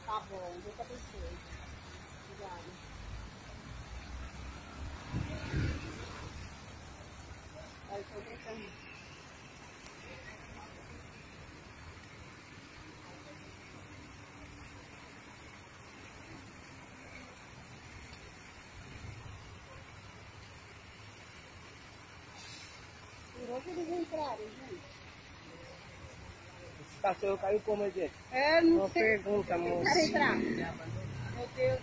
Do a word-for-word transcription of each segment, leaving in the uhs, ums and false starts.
Tá bom, Deus abençoe. Obrigada. Aí, tô brincando. Tirou que eles entraram, gente. Esse cachorro caiu como, gente? É, não Uma sei. pergunta, moço. Quero entrar. Meu Deus.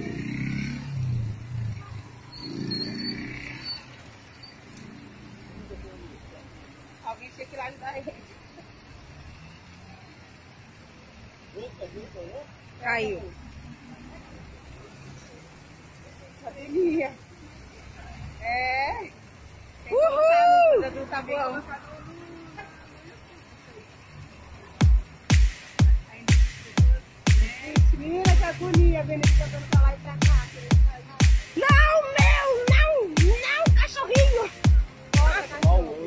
Alguém tinha que ir lá ajudar eles. Caiu. Academia. É. Tem Uhul! que colocar no tabuão. Gente, menina, que agonia vendo eles tentando pra lá e pra cá. Não, meu, não, não, cachorrinho! Nossa, cachorro.